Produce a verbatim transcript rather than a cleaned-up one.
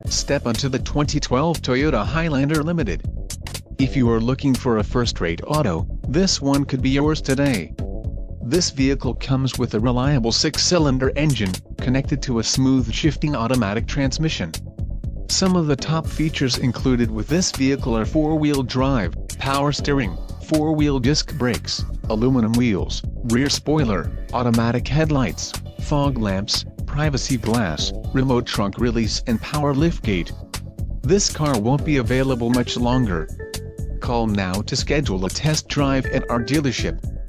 Step onto the twenty twelve Toyota Highlander Limited. If you are looking for a first-rate auto, this one could be yours today. This vehicle comes with a reliable six-cylinder engine, connected to a smooth shifting automatic transmission. Some of the top features included with this vehicle are four-wheel drive, power steering, four-wheel disc brakes, aluminum wheels, rear spoiler, automatic headlights, fog lamps, privacy glass, remote trunk release and power liftgate. This car won't be available much longer. Call now to schedule a test drive at our dealership.